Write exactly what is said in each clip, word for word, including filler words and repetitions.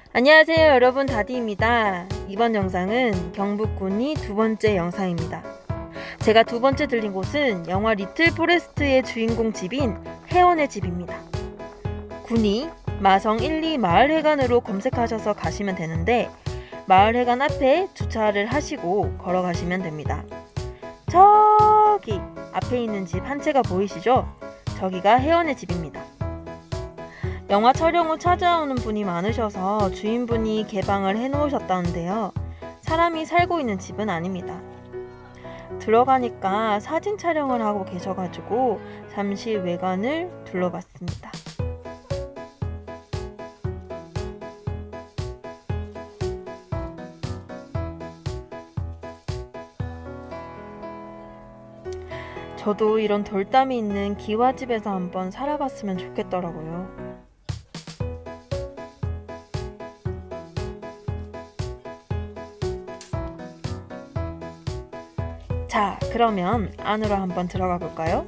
안녕하세요 여러분, 다디입니다. 이번 영상은 경북군이 두 번째 영상입니다. 제가 두 번째 들린 곳은 영화 리틀 포레스트의 주인공 집인 혜원의 집입니다. 군이 마성 일, 이 마을회관으로 검색하셔서 가시면 되는데, 마을회관 앞에 주차를 하시고 걸어가시면 됩니다. 저기 앞에 있는 집 한 채가 보이시죠? 저기가 혜원의 집입니다. 영화 촬영 후 찾아오는 분이 많으셔서 주인분이 개방을 해놓으셨다는데요. 사람이 살고 있는 집은 아닙니다. 들어가니까 사진 촬영을 하고 계셔가지고 잠시 외관을 둘러봤습니다. 저도 이런 돌담이 있는 기와집에서 한번 살아봤으면 좋겠더라고요. 자, 그러면 안으로 한번 들어가 볼까요?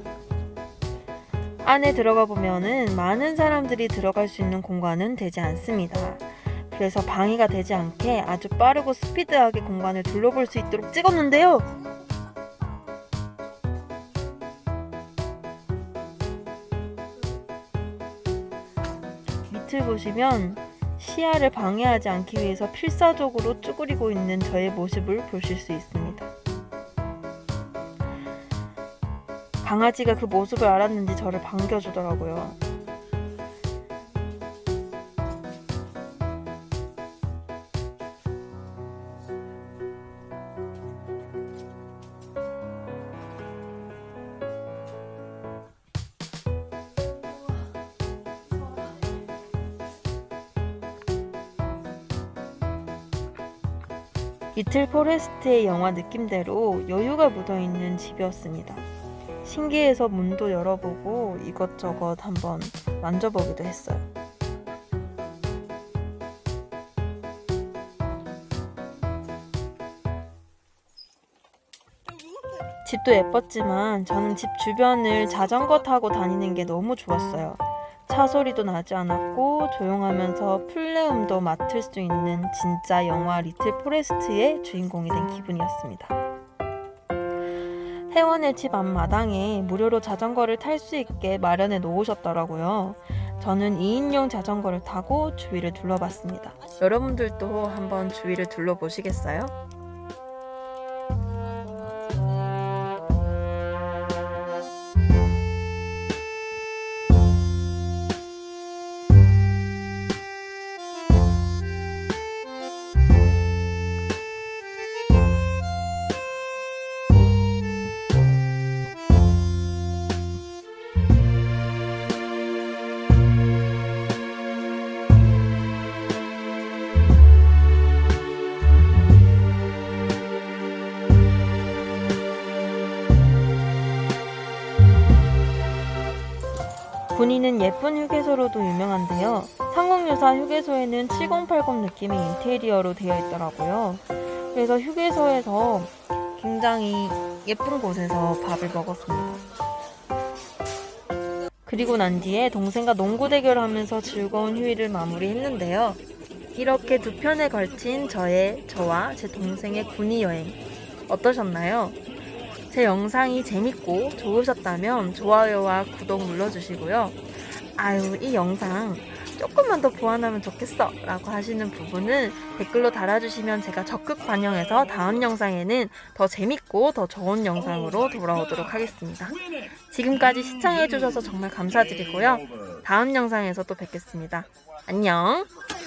안에 들어가 보면은 많은 사람들이 들어갈 수 있는 공간은 되지 않습니다. 그래서 방해가 되지 않게 아주 빠르고 스피드하게 공간을 둘러볼 수 있도록 찍었는데요. 밑을 보시면 시야를 방해하지 않기 위해서 필사적으로 쭈그리고 있는 저의 모습을 보실 수 있습니다. 강아지가 그 모습을 알았는지 저를 반겨주더라고요. 리틀 포레스트의 영화 느낌대로 여유가 묻어있는 집이었습니다. 신기해서 문도 열어보고 이것저것 한번 만져보기도 했어요. 집도 예뻤지만 저는 집 주변을 자전거 타고 다니는 게 너무 좋았어요. 차 소리도 나지 않았고 조용하면서 풀내음도 맡을 수 있는 진짜 영화 리틀 포레스트의 주인공이 된 기분이었습니다. 혜원의 집 앞마당에 무료로 자전거를 탈 수 있게 마련해 놓으셨더라고요. 저는 이 인용 자전거를 타고 주위를 둘러봤습니다. 여러분들도 한번 주위를 둘러보시겠어요? 군위는 예쁜 휴게소로도 유명한데요. 삼공육사 휴게소에는 칠공팔공 느낌의 인테리어로 되어 있더라고요. 그래서 휴게소에서 굉장히 예쁜 곳에서 밥을 먹었습니다. 그리고 난 뒤에 동생과 농구 대결하면서 즐거운 휴일을 마무리했는데요. 이렇게 두 편에 걸친 저의 저와 제 동생의 군위 여행 어떠셨나요? 제 영상이 재밌고 좋으셨다면 좋아요와 구독 눌러주시고요. 아유, 이 영상 조금만 더 보완하면 좋겠어 라고 하시는 부분은 댓글로 달아주시면 제가 적극 반영해서 다음 영상에는 더 재밌고 더 좋은 영상으로 돌아오도록 하겠습니다. 지금까지 시청해주셔서 정말 감사드리고요. 다음 영상에서 또 뵙겠습니다. 안녕.